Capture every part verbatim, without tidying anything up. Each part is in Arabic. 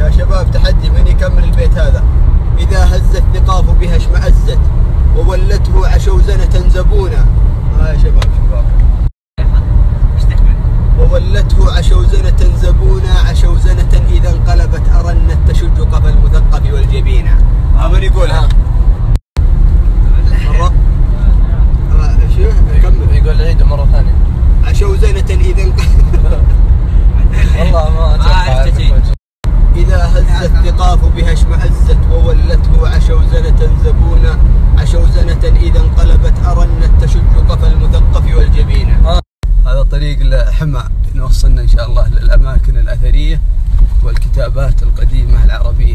يا شباب تحدي من يكمل البيت هذا. إذا هزت ثقاف بها اشمأزت وولته عشوزنة زبونا. ها يا شباب شباب. وولته عشوزنة زبونا عشوزنة إذا انقلبت أرنت تشج قفا المثقف والجبينة. ها من يقولها؟ مرة. شو؟ كمل. يقول عيد مرة ثانية. عشوزنة إذا انقلبت. والله ما أتوقع. إذا هزت ثقاف بها اشمأزت وولته عشوزنة زبونا عشوزنة إذا انقلبت أرنت تشج قفا المثقف والجبينة. هذا طريق الحمى نوصلنا إن شاء الله للأماكن الأثرية والكتابات القديمة العربية.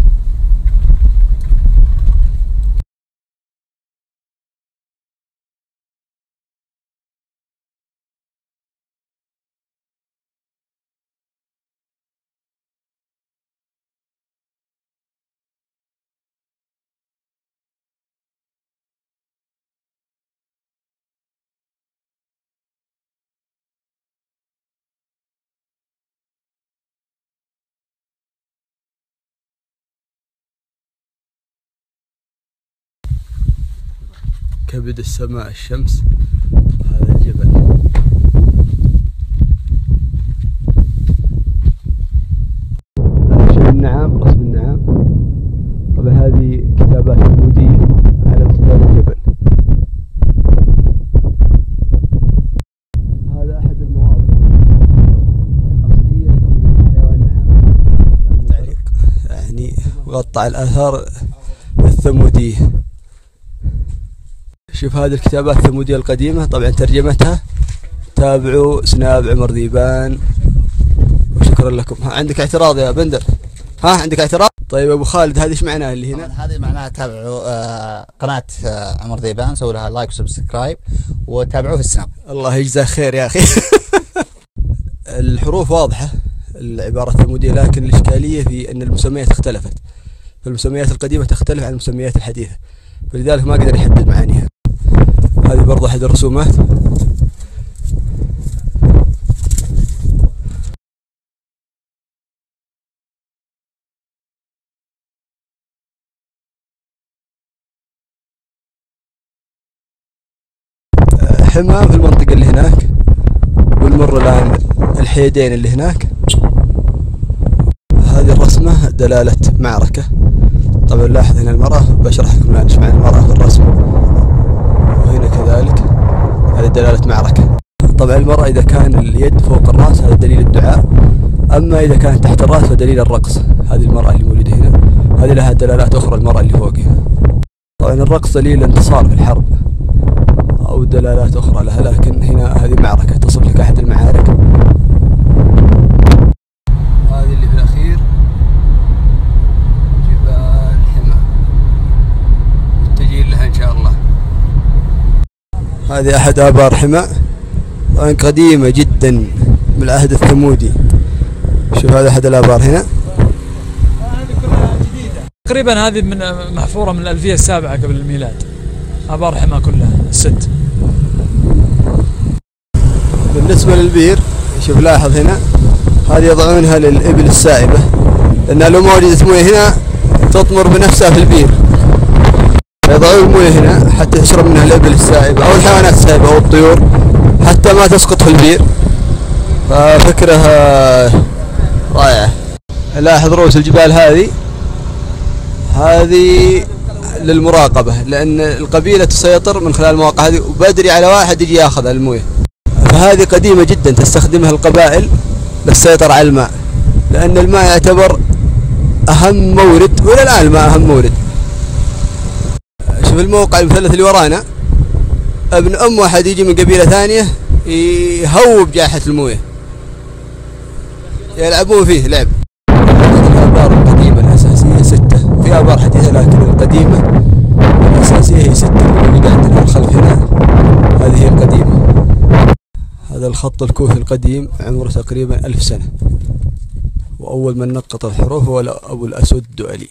كبد السماء الشمس. هذا الجبل. شبه النعام رسم النعام. طبعا هذه كتابات ثمودية على امتداد الجبل. هذا أحد المواضع الأصلية لحيوان النعام. تعليق يعني مغطى الآثار الثمودية. شوف هذه الكتابات الثمودية القديمة طبعا ترجمتها تابعوا سناب عمر ذيبان. وشكرا لكم. ها عندك اعتراض يا بندر؟ ها عندك اعتراض؟ طيب ابو خالد هذه ايش معناها اللي هنا؟ هذه معناها تابعوا آه قناة آه عمر ذيبان، سووا لها لايك وسبسكرايب وتابعوه في السناب. الله يجزاه خير يا اخي. الحروف واضحة العبارة الثمودية، لكن الاشكالية في ان المسميات اختلفت. فالمسميات القديمة تختلف عن المسميات الحديثة، فلذلك ما قدر يحدد معانيها. هذه برضه أحد الرسومات. حمى في المنطقة اللي هناك، والمر الآن الحيدين اللي هناك. هذه الرسمة دلالة معركة. طبعا لاحظ هنا المرأة، بشرح لكم الآن ايش معنى المرأة في الرسم. وهنا كذلك هذه دلالة معركة. طبعا المرأة إذا كان اليد فوق الرأس هذا دليل الدعاء، أما إذا كانت تحت الرأس فدليل الرقص. هذه المرأة اللي موجودة هنا، هذه لها دلالات أخرى المرأة اللي فوقها. طبعا الرقص دليل الانتصار في الحرب أو دلالات أخرى لها، لكن هنا هذه معركة تصف لك أحد المعارك. هذه اللي في الأخير جبال حمى، متجهين لها إن شاء الله. هذه أحد آبار حمى، طبعا قديمة جدا من العهد الثمودي. شوف هذا أحد الآبار هنا. تقريبا هذه من محفورة من الألفية السابعة قبل الميلاد. آبار حمى كلها الست. بالنسبة للبير شوف لاحظ هنا، هذه يضعونها للإبل السائبة، لأنها لو ما وجدت موية هنا تطمر بنفسها في البير، فيضعون الموية هنا حتى تشرب منها الإبل السائبة أو الحيوانات السائبة أو الطيور حتى ما تسقط في البير. ففكرة رائعة. لاحظ رؤوس الجبال هذه هذه للمراقبة، لأن القبيلة تسيطر من خلال المواقع هذه، وبدري على واحد يجي ياخذ المويه. فهذه قديمة جدا تستخدمها القبائل للسيطرة على الماء، لأن الماء يعتبر أهم مورد، وإلى الآن الماء أهم مورد. شوف الموقع المثلث اللي ورانا، ابن أم واحد يجي من قبيلة ثانية يهوب جائحة المويه، يلعبون فيه لعب. الآبار القديمة الأساسية ستة، في آبار حديثة لكن القديمة الأساسية هي ستة. اللي عندنا الخلف هنا هذه هي القديمة. هذا الخط الكوفي القديم عمره تقريبا ألف سنة، وأول من نقط الحروف هو أبو الأسود الدؤلي.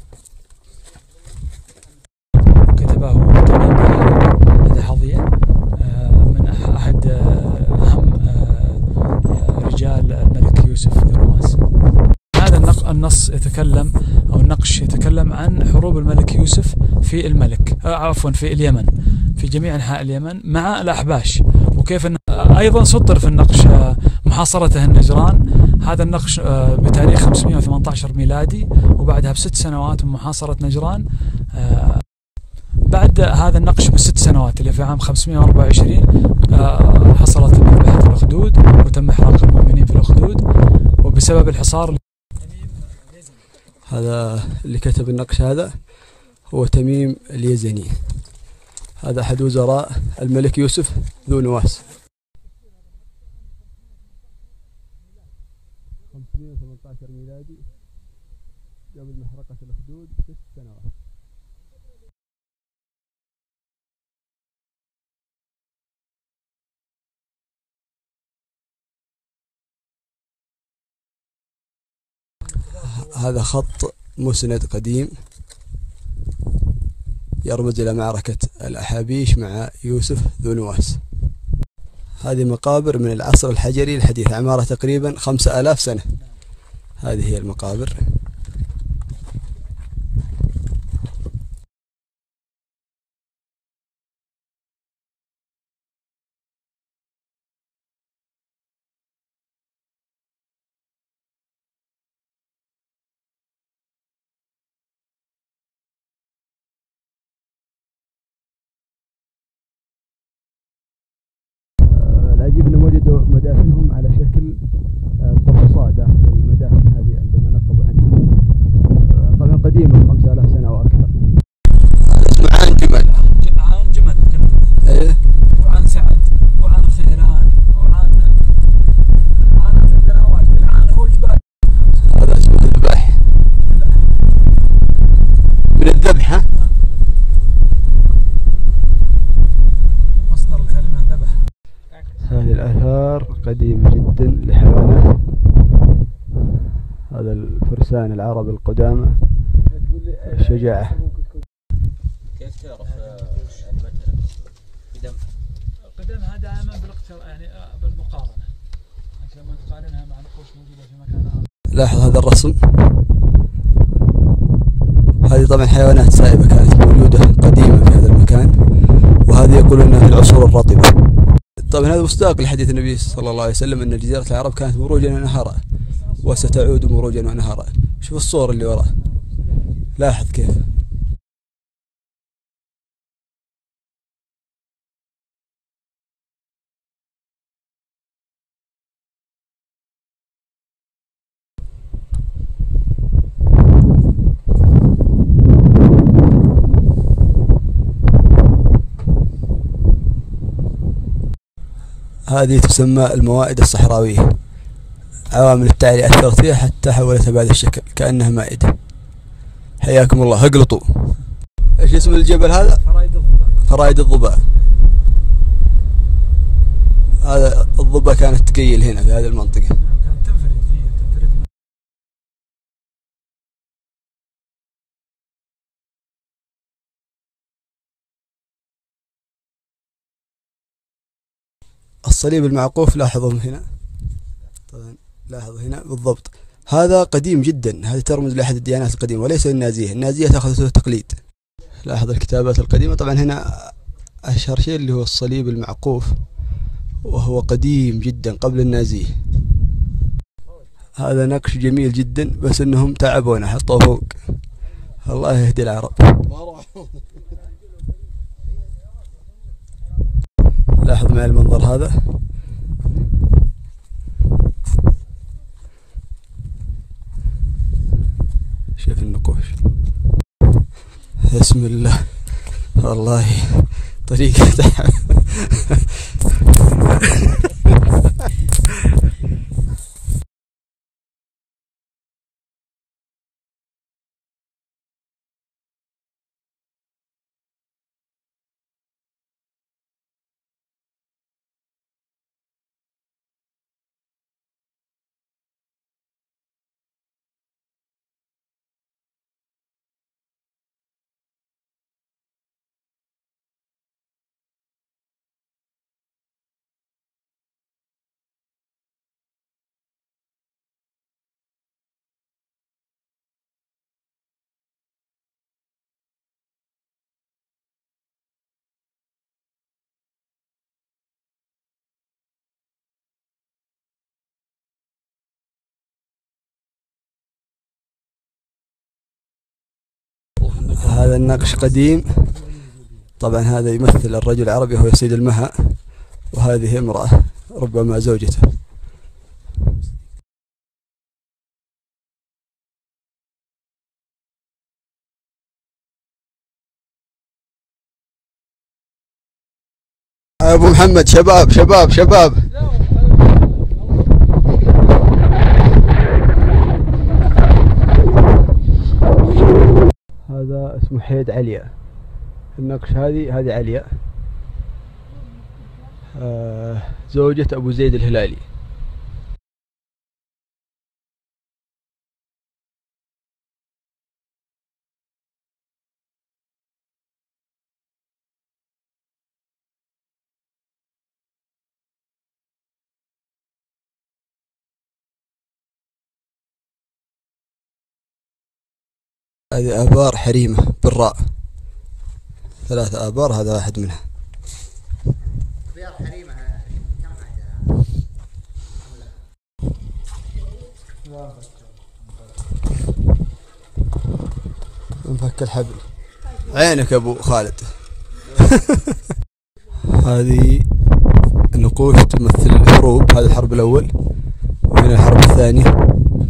كتبه تميم هذا حظية من أحد أهم رجال الملك يوسف ذو الرواس. هذا النص يتكلم أو النقش يتكلم عن حروب الملك يوسف في الملك آه عفوا في اليمن، في جميع أنحاء اليمن مع الأحباش، وكيف أن أيضا سطر في النقش آه محاصرته النجران. هذا النقش آه بتاريخ خمسمائة وثمانية عشر ميلادي، وبعدها بست سنوات من محاصرة نجران. آه بعد هذا النقش بست سنوات اللي في عام خمسمائة وأربعة وعشرين آه حصلت مذبحة الأخدود وتم إحراق المؤمنين في الأخدود، وبسبب الحصار. هذا اللي كتب النقش هذا هو تميم اليزني، هذا أحد وزراء الملك يوسف ذو نواس. خمسمائة وثمانية عشر ميلادي، قبل محرقة الأخدود بست سنوات. هذا خط مسند قديم يرمز إلى معركة الأحابيش مع يوسف ذو نواس. هذه مقابر من العصر الحجري الحديث، عمارة تقريبا خمسة آلاف سنة. هذه هي المقابر. العجيب أنهم وجدوا مدافنهم على شكل القرصاء داخل المدافن هذه عندما نقبوا عنها، طبعا قديمة خمسة آلاف سنة وأكثر. اسمه عن جمل. عن جمل جمل. إيه. وعن سعد وعن خيران وعن عن الدنوات. العن هو الجبال. هذا اسمه الذبح. من الذبحة. مصدر الكلمة ذبح. هذه الآثار قديمة جدا لحيوانات. هذا الفرسان العرب القدامى، الشجاعة. كيف تعرف يعني مثلا قدم؟ قدمها دائما بالاقتر يعني بالمقارنة، عشان ما تقارنها مع نقوش موجودة في مكان آخر. لاحظ هذا الرسم. هذه طبعا حيوانات سائبة كانت موجودة قديمة في هذا المكان، وهذه يقولون انها في العصور الرطبة. طبعا هذا مصداق لحديث النبي صلى الله عليه وسلم ان جزيرة العرب كانت مروجا ونهرا وستعود مروجا ونهرا. شوف الصور اللي وراه، لاحظ كيف. هذه تسمى الموائد الصحراوية، عوامل التعرية أثرت فيها حتى حولتها بهذا الشكل كأنها مائدة. حياكم الله. اقلطوا. ايش اسم الجبل هذا؟ فرايد الضبع. فرايد الضبع. هذا الضبع كانت تقيل هنا في هذه المنطقة. كانت تنفرد فيه تنفرد. الصليب المعقوف لاحظوا هنا، طبعا لاحظوا هنا بالضبط. هذا قديم جدا، هذه ترمز لأحد الديانات القديمة وليس النازية. النازية تأخذ تقليد. لاحظ الكتابات القديمة. طبعا هنا أشهر شيء اللي هو الصليب المعقوف، وهو قديم جدا قبل النازية. هذا نقش جميل جدا، بس انهم تعبونا حطوه فوق. الله يهدي العرب. لاحظ معي المنظر هذا. شوف النقوش. بسم الله. والله طريقة تعب. هذا النقش قديم. طبعا هذا يمثل الرجل العربي وهو يصيد المها، وهذه امرأة ربما زوجته. أبو محمد، شباب شباب شباب. هذا اسمه حيد عليا. النقش هذه هذه عليا، آه زوجة أبو زيد الهلالي. هذه آبار حريمة بالراء، ثلاثة آبار، هذا واحد منها. أبيار حريمة كم حاجة؟ انفك الحبل. عينك أبو خالد. هذه النقوش تمثل الحروب. هذه الحرب الأول، وهنا الحرب الثانية،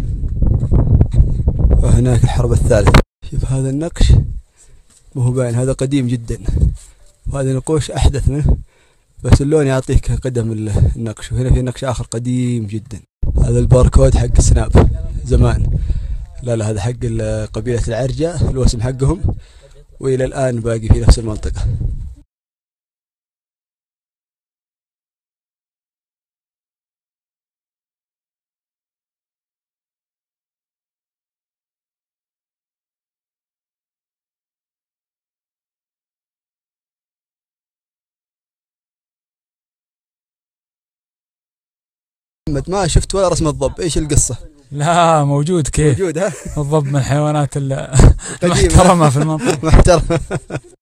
وهناك الحرب الثالثة. شوف هذا النقش وهو باين، هذا قديم جدا، وهذا نقوش أحدث منه، بس اللون يعطيك قدم النقش. وهنا في نقش آخر قديم جدا. هذا الباركود حق سناب زمان، لا لا هذا حق قبيلة العرجة، الوسم حقهم، وإلى الآن باقي في نفس المنطقة. محمد، ما شفت ولا رسم الضب، ايش القصة؟ لا موجود. كيف موجود ها؟ الضب من الحيوانات المحترمة في المنطقة. محترم.